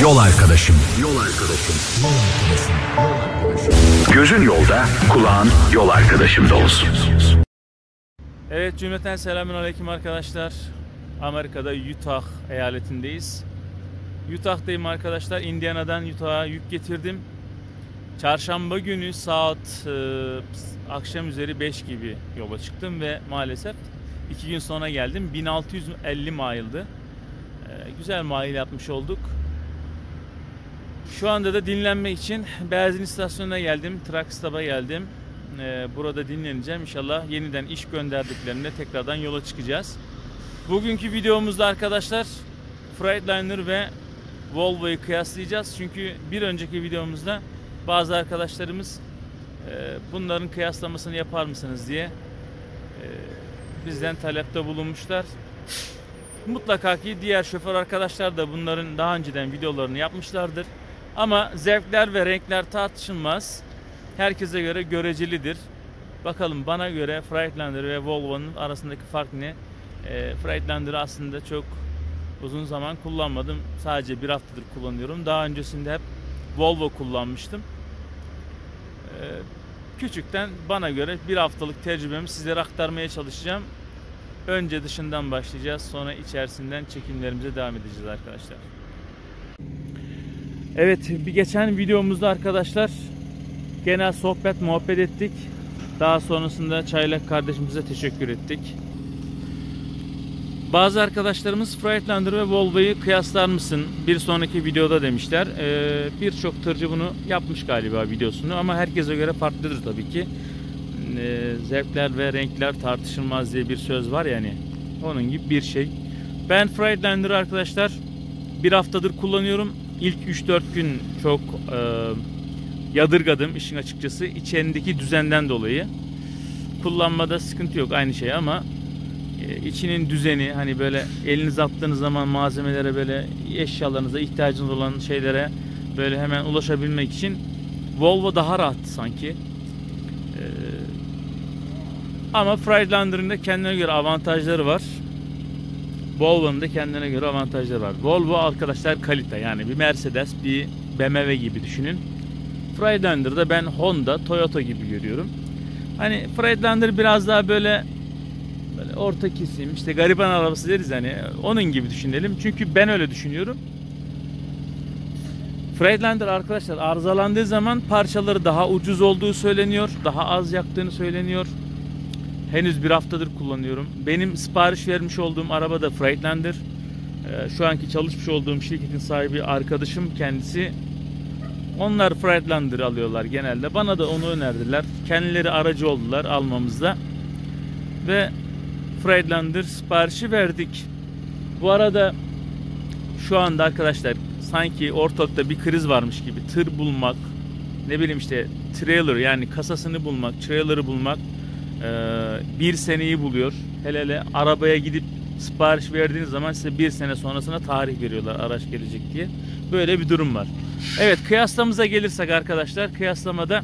Yol arkadaşım. Yol arkadaşım. Yol arkadaşım. Yol arkadaşım. Gözün yolda, kulağın yol arkadaşımda olsun. Evet, cümleten selamünaleyküm arkadaşlar. Amerika'da Utah eyaletindeyiz. Utah'tayım arkadaşlar. Indiana'dan Utah'a yük getirdim. Çarşamba günü saat akşam üzeri 5 gibi yola çıktım ve maalesef 2 gün sonra geldim. 1650 mile'dı. Güzel mile yapmış olduk. Şu anda da dinlenmek için benzin istasyonuna geldim. Truck stop'a geldim. Burada dinleneceğim. İnşallah yeniden iş gönderdiklerinde tekrardan yola çıkacağız. Bugünkü videomuzda arkadaşlar Freightliner ve Volvo'yu kıyaslayacağız. Çünkü bir önceki videomuzda bazı arkadaşlarımız bunların kıyaslamasını yapar mısınız diye bizden talepte bulunmuşlar. Mutlaka ki diğer şoför arkadaşlar da bunların daha önceden videolarını yapmışlardır. Ama zevkler ve renkler tartışılmaz. Herkese göre görecelidir. Bakalım bana göre Freightliner ve Volvo'nun arasındaki fark ne? Freightliner'ı aslında çok uzun zaman kullanmadım. Sadece bir haftadır kullanıyorum. Daha öncesinde hep Volvo kullanmıştım. Küçükten bana göre bir haftalık tecrübemi sizlere aktarmaya çalışacağım. Önce dışından başlayacağız. Sonra içerisinden çekimlerimize devam edeceğiz arkadaşlar. Evet, bir geçen videomuzda arkadaşlar genel sohbet muhabbet ettik. Daha sonrasında Çaylak kardeşimize teşekkür ettik. Bazı arkadaşlarımız Freightliner ve Volvo'yu kıyaslar mısın bir sonraki videoda demişler. Birçok tırcı bunu yapmış galiba videosunu ama herkese göre farklıdır tabii ki. Zevkler ve renkler tartışılmaz diye bir söz var yani. Onun gibi bir şey. Ben Freightliner'ı arkadaşlar bir haftadır kullanıyorum. İlk 3-4 gün çok yadırgadım işin açıkçası. İçerindeki düzenden dolayı. Kullanmada sıkıntı yok, aynı şey ama içinin düzeni, hani böyle eliniz attığınız zaman malzemelere, böyle eşyalarınıza ihtiyacınız olan şeylere böyle hemen ulaşabilmek için Volvo daha rahat sanki. Ama Freightliner'ın da kendine göre avantajları var. Volvo'nun da kendine göre avantajları var. Volvo arkadaşlar kalite, yani bir Mercedes, bir BMW gibi düşünün. Freightliner'da ben Honda, Toyota gibi görüyorum. Hani Freightliner biraz daha böyle orta kesim, işte gariban arabası deriz, hani onun gibi düşünelim. Çünkü ben öyle düşünüyorum. Freightliner arkadaşlar arızalandığı zaman parçaları daha ucuz olduğu söyleniyor. Daha az yaktığını söyleniyor. Henüz bir haftadır kullanıyorum. Benim sipariş vermiş olduğum araba da Freightliner. Şu anki çalışmış olduğum şirketin sahibi arkadaşım kendisi. Onlar Freightliner alıyorlar genelde. Bana da onu önerdiler. Kendileri aracı oldular almamızda. Ve Freightliner siparişi verdik. Bu arada şu anda arkadaşlar sanki ortalıkta bir kriz varmış gibi tır bulmak, ne bileyim işte trailer, yani kasasını bulmak, trailer'ı bulmak bir seneyi buluyor. Hele arabaya gidip sipariş verdiğiniz zaman size bir sene sonrasına tarih veriyorlar araç gelecek diye. Böyle bir durum var. Evet, kıyaslamamıza gelirsek arkadaşlar, kıyaslamada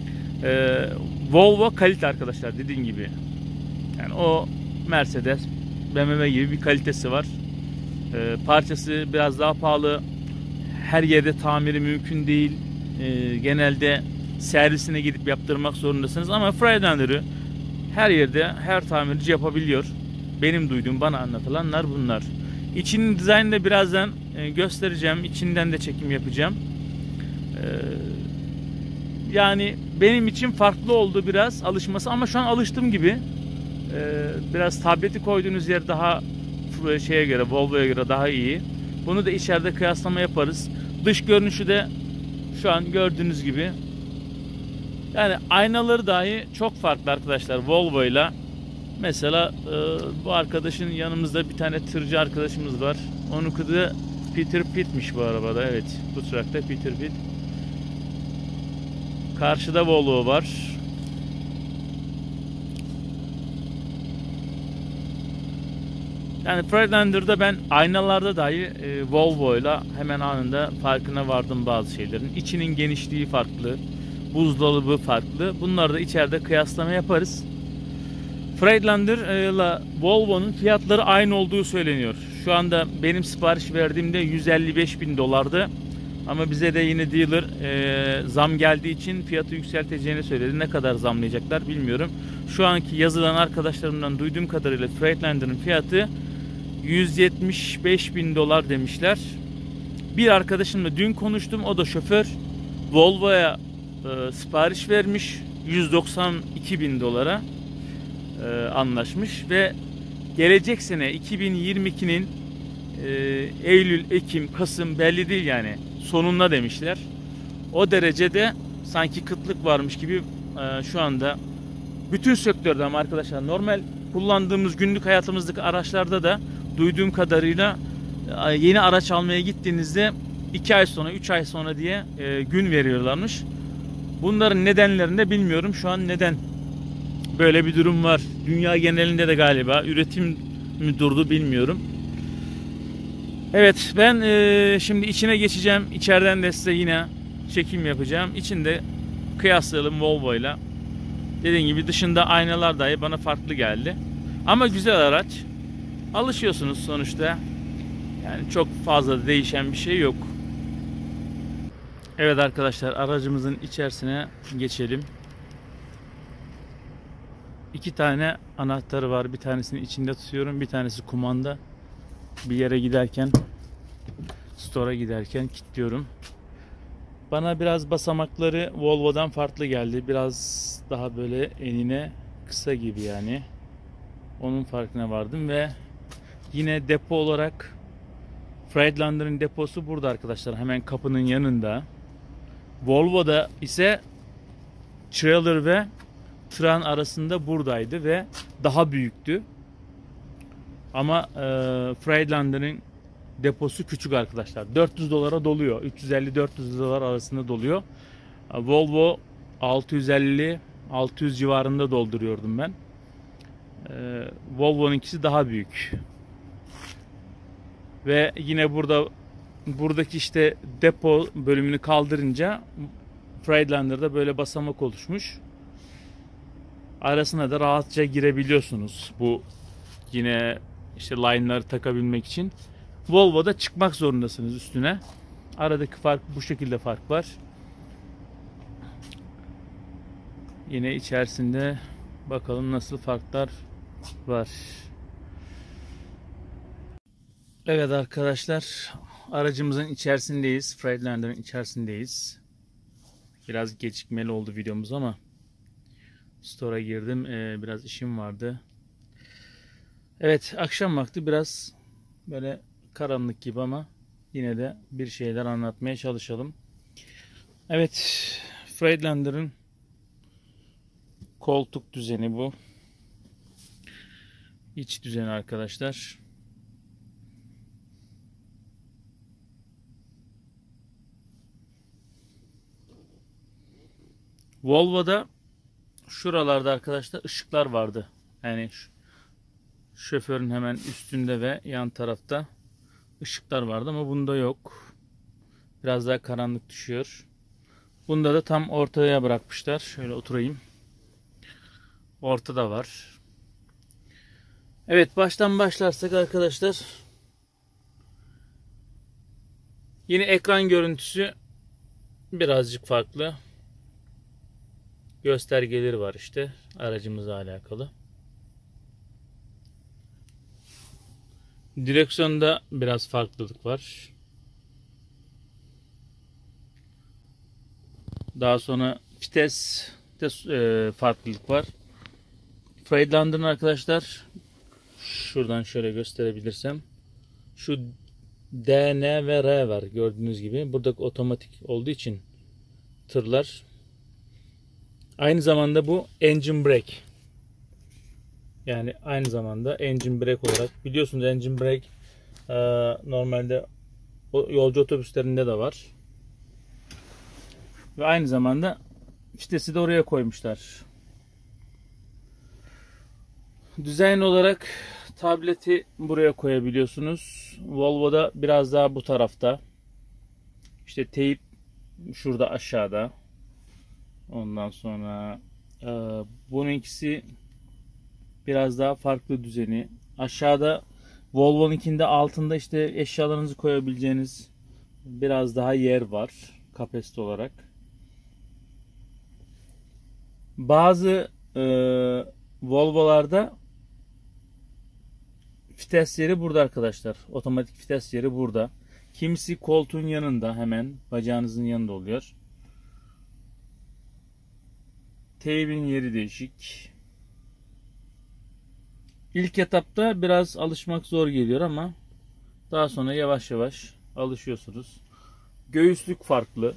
Volvo kalite arkadaşlar, dediğim gibi. Yani o Mercedes, BMW gibi bir kalitesi var. Parçası biraz daha pahalı. Her yerde tamiri mümkün değil. Genelde servisine gidip yaptırmak zorundasınız. Ama Freightliner'ı her yerde her tamirci yapabiliyor. Benim duyduğum, bana anlatılanlar bunlar. İçinin dizaynını da birazdan göstereceğim. İçinden de çekim yapacağım. Yani benim için farklı oldu biraz alışması, ama şu an alıştığım gibi. Biraz tableti koyduğunuz yer daha şeye göre, Volvo'ya göre daha iyi. Bunu da içeride kıyaslama yaparız. Dış görünüşü de şu an gördüğünüz gibi. Yani aynaları dahi çok farklı arkadaşlar Volvo ile. Mesela bu arkadaşın yanımızda bir tane tırcı arkadaşımız var. Onun adı Peter Pitt'miş bu arabada. Evet, bu trackta Peter Pitt. Karşıda Volvo var. Yani Freightliner'da ben aynalarda dahi Volvo ile hemen anında farkına vardım bazı şeylerin. İçinin genişliği farklı, buzdolabı farklı. Bunları da içeride kıyaslama yaparız. Freightliner ile Volvo'nun fiyatları aynı olduğu söyleniyor. Şu anda benim sipariş verdiğimde 155 bin dolardı. Ama bize de yine dealer zam geldiği için fiyatı yükselteceğini söyledi. Ne kadar zamlayacaklar bilmiyorum. Şu anki yazılan arkadaşlarımdan duyduğum kadarıyla Freightlander'ın fiyatı 175 bin dolar demişler. Bir arkadaşımla dün konuştum. O da şoför. Volvo'ya sipariş vermiş. 192 bin dolara anlaşmış ve gelecek sene 2022'nin Eylül, Ekim, Kasım belli değil yani sonunda demişler. O derecede sanki kıtlık varmış gibi şu anda bütün sektörde ama arkadaşlar normal kullandığımız günlük hayatımızdaki araçlarda da duyduğum kadarıyla yeni araç almaya gittiğinizde 2 ay sonra 3 ay sonra diye gün veriyorlarmış. Bunların nedenlerini de bilmiyorum. Şu an neden böyle bir durum var? Dünya genelinde de galiba üretim mi durdu bilmiyorum. Evet ben şimdi içine geçeceğim. İçeriden de size yine çekim yapacağım. İçinde kıyaslayalım Volvo ile. Dediğim gibi dışında aynalar dahi bana farklı geldi. Ama güzel araç. Alışıyorsunuz sonuçta. Yani çok fazla değişen bir şey yok. Evet arkadaşlar aracımızın içerisine geçelim. 2 tane anahtarı var. Bir tanesini içinde tutuyorum. Bir tanesi kumanda. Bir yere giderken, store'a giderken kilitliyorum. Bana biraz basamakları Volvo'dan farklı geldi. Biraz daha böyle enine kısa gibi yani. Onun farkına vardım ve yine depo olarak Freightlander'ın deposu burada arkadaşlar. Hemen kapının yanında. Volvo'da ise trailer ve tren arasında buradaydı ve daha büyüktü. Ama Freightlander'ın deposu küçük arkadaşlar. 400 dolara doluyor. 350-400 dolar arasında doluyor. Volvo 650-600 civarında dolduruyordum ben. Volvo'nunkisi daha büyük. Ve yine buradaki işte depo bölümünü kaldırınca Freightlander'da böyle basamak oluşmuş. Arasına da rahatça girebiliyorsunuz. Bu yine işte line'ları takabilmek için. Volvo'da çıkmak zorundasınız üstüne. Aradaki fark bu şekilde fark var. Yine içerisinde bakalım nasıl farklar var. Evet arkadaşlar aracımızın içerisindeyiz. Freightlander'ın içerisindeyiz. Biraz gecikmeli oldu videomuz ama store'a girdim. Biraz işim vardı. Evet akşam vakti biraz böyle karanlık gibi ama yine de bir şeyler anlatmaya çalışalım. Evet Freightlander'ın koltuk düzeni bu. İç düzeni arkadaşlar. Volvo'da şuralarda arkadaşlar ışıklar vardı. Yani şoförün hemen üstünde ve yan tarafta ışıklar vardı ama bunda yok. Biraz daha karanlık düşüyor. Bunda da tam ortaya bırakmışlar. Şöyle oturayım. Ortada var. Evet baştan başlarsak arkadaşlar. Yine ekran görüntüsü birazcık farklı. Göstergeleri var işte aracımızla alakalı. Direksiyonda biraz farklılık var. Daha sonra viteste farklılık var. Freightlander'ın arkadaşlar şuradan şöyle gösterebilirsem şu D, N ve R var gördüğünüz gibi. Burada otomatik olduğu için tırlar. Aynı zamanda bu engine brake. Yani aynı zamanda engine brake olarak biliyorsunuz engine brake normalde yolcu otobüslerinde de var. Ve aynı zamanda vitesi de oraya koymuşlar. Dizayn olarak tableti buraya koyabiliyorsunuz. Volvo'da biraz daha bu tarafta. İşte teyip şurada aşağıda. Ondan sonra bununkisi biraz daha farklı düzeni. Aşağıda Volvo'nunkinde altında işte eşyalarınızı koyabileceğiniz biraz daha yer var kapasite olarak. Bazı Volvo'larda vites yeri burada arkadaşlar. Otomatik vites yeri burada. Kimisi koltuğun yanında, hemen bacağınızın yanında oluyor. Teybin yeri değişik. İlk etapta biraz alışmak zor geliyor ama daha sonra yavaş yavaş alışıyorsunuz. Göğüslük farklı.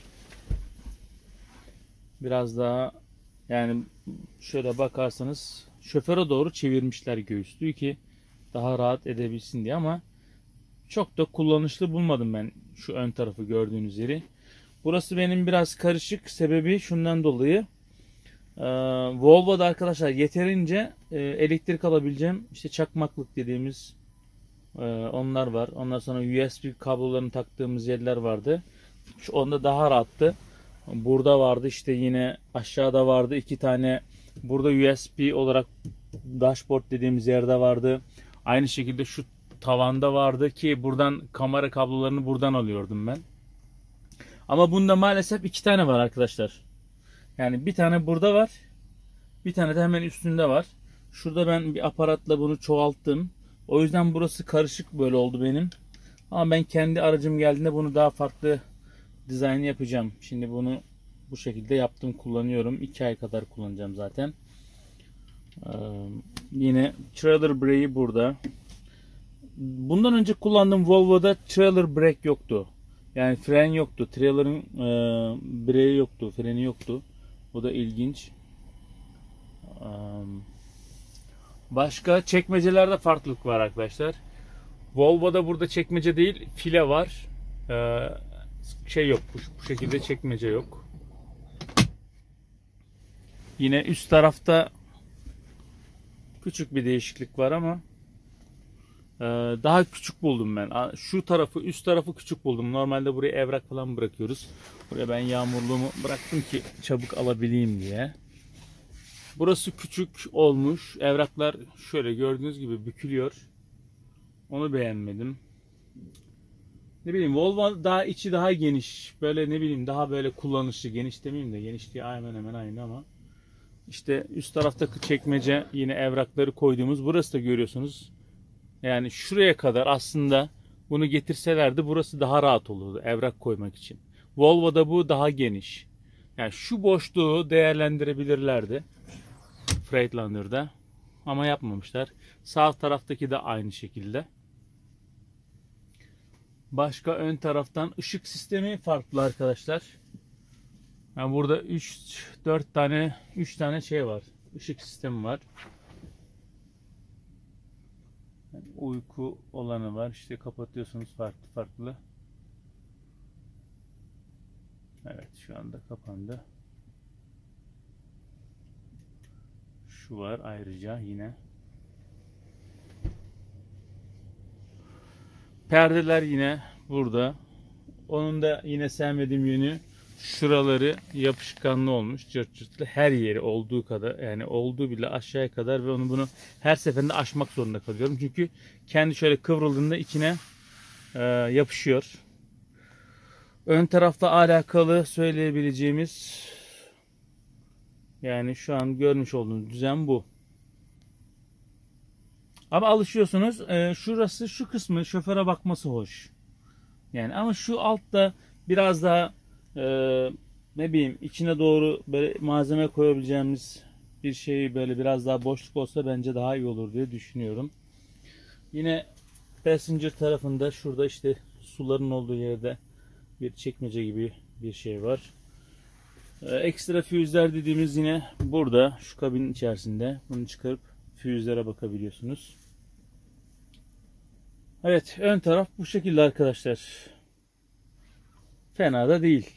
Biraz daha, yani şöyle bakarsanız şoföre doğru çevirmişler göğüslüğü ki daha rahat edebilsin diye, ama çok da kullanışlı bulmadım ben şu ön tarafı, gördüğünüz yeri. Burası benim biraz karışık, sebebi şundan dolayı. Volvo'da arkadaşlar yeterince elektrik alabileceğim işte çakmaklık dediğimiz onlar var. Ondan sonra USB kablolarını taktığımız yerler vardı. Onda daha rahattı. Burada vardı işte, yine aşağıda vardı 2 tane. Burada USB olarak dashboard dediğimiz yerde vardı. Aynı şekilde şu tavanda vardı ki buradan kamera kablolarını buradan alıyordum ben. Ama bunda maalesef 2 tane var arkadaşlar. Yani bir tane burada var. Bir tane de hemen üstünde var. Şurada ben bir aparatla bunu çoğalttım. O yüzden burası karışık böyle oldu benim. Ama ben kendi aracım geldiğinde bunu daha farklı dizayn yapacağım. Şimdi bunu bu şekilde yaptım, kullanıyorum. 2 ay kadar kullanacağım zaten. Yine trailer brake'i burada. Bundan önce kullandığım Volvo'da trailer brake yoktu. Yani fren yoktu. Trailer'ın brake'i yoktu. Freni yoktu. O da ilginç. Başka çekmecelerde farklılık var arkadaşlar. Volvo'da burada çekmece değil, file var. Şey yok. Bu şekilde çekmece yok. Yine üst tarafta küçük bir değişiklik var ama daha küçük buldum ben. Şu tarafı, üst tarafı küçük buldum. Normalde buraya evrak falan bırakıyoruz. Buraya ben yağmurluğumu bıraktım ki çabuk alabileyim diye. Burası küçük olmuş. Evraklar şöyle gördüğünüz gibi bükülüyor. Onu beğenmedim. Ne bileyim, Volvo daha içi daha geniş. Böyle ne bileyim, daha böyle kullanışlı. Geniş demeyeyim de, genişliği hemen hemen aynı ama. İşte üst taraftaki çekmece, yine evrakları koyduğumuz. Burası da görüyorsunuz. Yani şuraya kadar aslında bunu getirselerdi burası daha rahat olurdu evrak koymak için. Volvo'da bu daha geniş. Yani şu boşluğu değerlendirebilirlerdi Freightlander'da. Ama yapmamışlar. Sağ taraftaki de aynı şekilde. Başka ön taraftan ışık sistemi farklı arkadaşlar. Yani burada 3 tane şey var. Işık sistemi var. Yani uyku olanı var. İşte kapatıyorsunuz farklı farklı. Evet, şu anda kapandı. Şu var ayrıca yine. Perdeler yine burada. Onun da yine sevmediğim yönü, şuraları yapışkanlı olmuş, cırt cırtlı, her yeri olduğu kadar, yani olduğu bile aşağıya kadar, ve bunu her seferinde aşmak zorunda kalıyorum. Çünkü kendi şöyle kıvrıldığında içine yapışıyor. Ön tarafla alakalı söyleyebileceğimiz, yani şu an görmüş olduğunuz düzen bu. Ama alışıyorsunuz. Şurası, şu kısmı şoföre bakması hoş. Yani ama şu altta biraz daha ne bileyim, içine doğru böyle malzeme koyabileceğimiz bir şey, böyle biraz daha boşluk olsa bence daha iyi olur diye düşünüyorum. Yine passenger tarafında şurada işte suların olduğu yerde bir çekmece gibi bir şey var. Ekstra füzeler dediğimiz yine burada, şu kabinin içerisinde. Bunu çıkarıp füzelere bakabiliyorsunuz. Evet, ön taraf bu şekilde arkadaşlar. Fena da değil.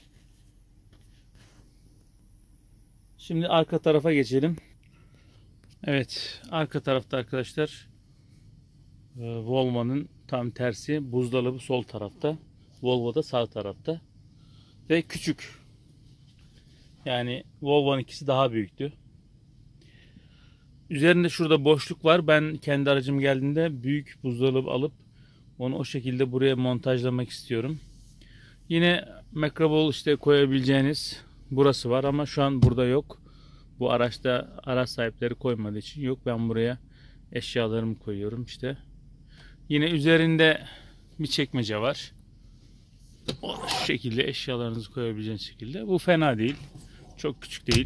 Şimdi arka tarafa geçelim. Evet, arka tarafta arkadaşlar Volvo'nun tam tersi, buzdolabı sol tarafta, Volvo'da sağ tarafta ve küçük. Yani Volvo'nun ikisi daha büyüktü. Üzerinde şurada boşluk var. Ben kendi aracım geldiğinde büyük buzdolabı alıp onu o şekilde buraya montajlamak istiyorum. Yine Microball işte koyabileceğiniz burası var ama şu an burada yok. Bu araçta araç sahipleri koymadığı için yok. Ben buraya eşyalarımı koyuyorum işte. Yine üzerinde bir çekmece var. Şu şekilde eşyalarınızı koyabileceğiniz şekilde. Bu fena değil. Çok küçük değil.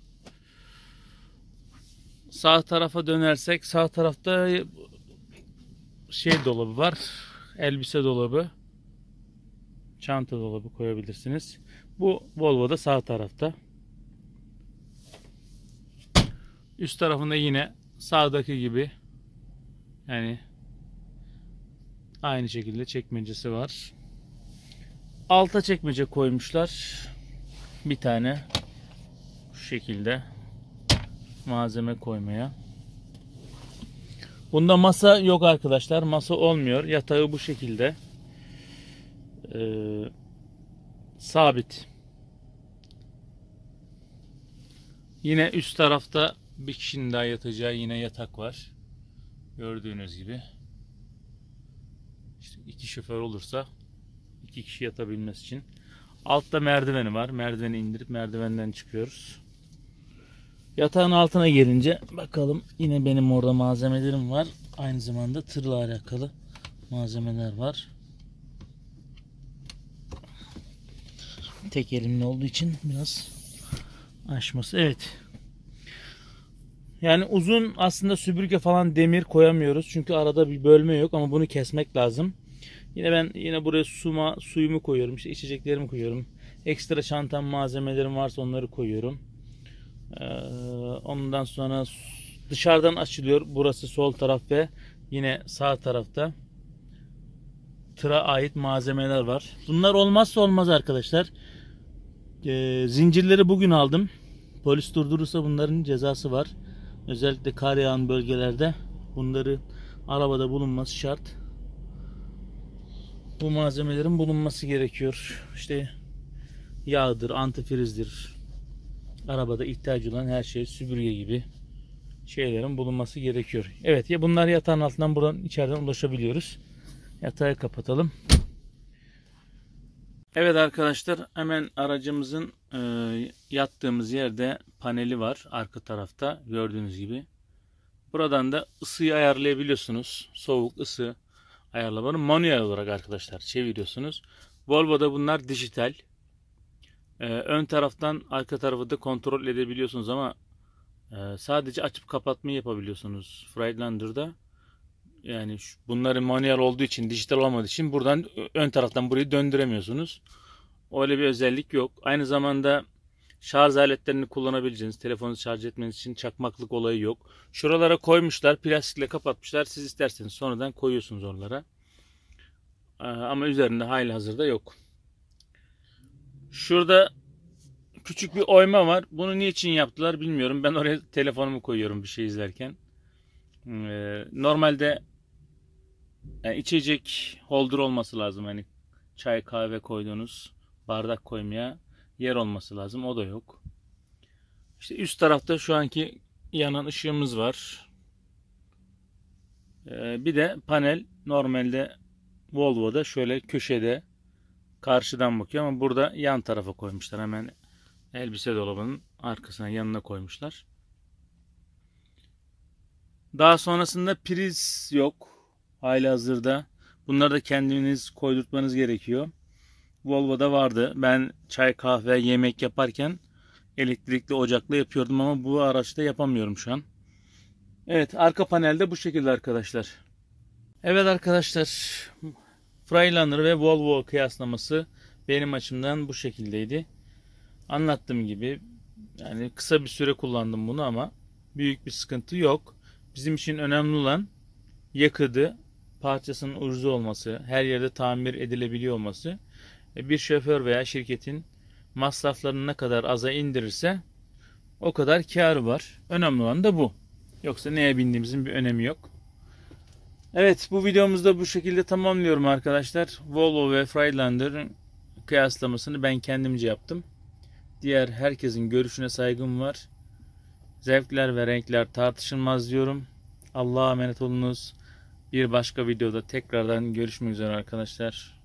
Sağ tarafa dönersek sağ tarafta şey dolabı var. Elbise dolabı. Çanta dolabı koyabilirsiniz. Bu Volvo'da sağ tarafta. Üst tarafında yine sağdaki gibi yani aynı şekilde çekmecesi var. Alta çekmece koymuşlar. Bir tane şu şekilde malzeme koymaya. Bunda masa yok arkadaşlar. Masa olmuyor. Yatağı bu şekilde. Sabit. Yine üst tarafta bir kişinin daha yatacağı yine yatak var. Gördüğünüz gibi. İşte 2 şoför olursa 2 kişi yatabilmesi için. Altta merdiveni var. Merdiveni indirip merdivenden çıkıyoruz. Yatağın altına gelince bakalım yine benim orada malzemelerim var. Aynı zamanda tırla alakalı malzemeler var. Tek elimle olduğu için biraz aşması. Evet. Yani uzun aslında süpürge falan demir koyamıyoruz. Çünkü arada bir bölme yok ama bunu kesmek lazım. Ben buraya suyumu koyuyorum. İşte içeceklerimi koyuyorum. Ekstra çantam malzemelerim varsa onları koyuyorum. Ondan sonra dışarıdan açılıyor. Burası sol taraf ve yine sağ tarafta tıra ait malzemeler var. Bunlar olmazsa olmaz arkadaşlar. Zincirleri bugün aldım. Polis durdurursa bunların cezası var. Özellikle kar yağan bölgelerde bunları arabada bulunması şart. Bu malzemelerin bulunması gerekiyor. İşte yağdır, antifrizdir. Arabada ihtiyacı olan her şey, süpürge gibi şeylerin bulunması gerekiyor. Evet, ya bunlar yatağın altından buradan içeriden ulaşabiliyoruz. Yatağı kapatalım. Evet arkadaşlar, hemen aracımızın yattığımız yerde paneli var arka tarafta gördüğünüz gibi. Buradan da ısıyı ayarlayabiliyorsunuz. Soğuk, ısı ayarlamanı manuel olarak arkadaşlar çeviriyorsunuz. Volvo'da bunlar dijital. Ön taraftan arka tarafı da kontrol edebiliyorsunuz ama sadece açıp kapatmayı yapabiliyorsunuz Freightlander'da. Yani bunların manuel olduğu için, dijital olmadığı için buradan ön taraftan burayı döndüremiyorsunuz. Öyle bir özellik yok. Aynı zamanda şarj aletlerini kullanabileceğiniz, telefonunuzu şarj etmeniz için çakmaklık olayı yok. Şuralara koymuşlar, plastikle kapatmışlar. Siz isterseniz sonradan koyuyorsunuz oralara. Ama üzerinde halihazırda yok. Şurada küçük bir oyma var. Bunu niçin yaptılar bilmiyorum. Ben oraya telefonumu koyuyorum bir şey izlerken. Normalde yani içecek holder olması lazım. Hani çay kahve koyduğunuz bardak koymaya yer olması lazım. O da yok. İşte üst tarafta şu anki yanan ışığımız var. Bir de panel normalde Volvo'da şöyle köşede karşıdan bakıyor ama burada yan tarafa koymuşlar. Hemen elbise dolabının arkasına yanına koymuşlar. Daha sonrasında priz yok. Halihazırda. Bunları da kendiniz koydurtmanız gerekiyor. Volvo'da vardı. Ben çay, kahve, yemek yaparken elektrikli ocakla yapıyordum ama bu araçta yapamıyorum şu an. Evet, arka panelde bu şekilde arkadaşlar. Evet arkadaşlar, Freightliner ve Volvo kıyaslaması benim açımdan bu şekildeydi. Anlattığım gibi yani kısa bir süre kullandım bunu ama büyük bir sıkıntı yok. Bizim için önemli olan yakıtı, parçasının ucuz olması, her yerde tamir edilebiliyor olması. Bir şoför veya şirketin masraflarını ne kadar aza indirirse o kadar kârı var. Önemli olan da bu. Yoksa neye bindiğimizin bir önemi yok. Evet, bu videomuzda bu şekilde tamamlıyorum arkadaşlar. Volvo ve Freightliner kıyaslamasını ben kendimce yaptım. Diğer herkesin görüşüne saygım var. Zevkler ve renkler tartışılmaz diyorum. Allah'a emanet olunuz. Bir başka videoda tekrardan görüşmek üzere arkadaşlar.